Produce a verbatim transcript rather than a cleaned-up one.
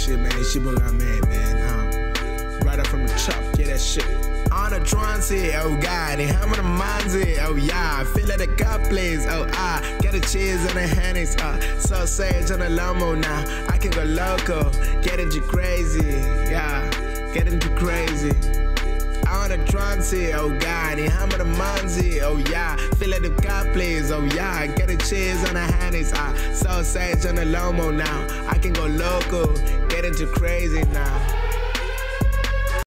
shit, man. This shit got mad, man. Um, right up from the chop, get that shit. On the transit, oh God, and how many minds it? Oh yeah, I feel like the God plays. Oh ah, get a cheese on the hands. Uh, so sage on the Lomo now. I can go loco, get into crazy. Yeah, get into crazy. On the transit, oh God, and how many minds it? Oh yeah, feel like the God plays. Oh yeah, get a cheese on the hands. Uh, so sage on the Lomo now. I can go loco, get into crazy now.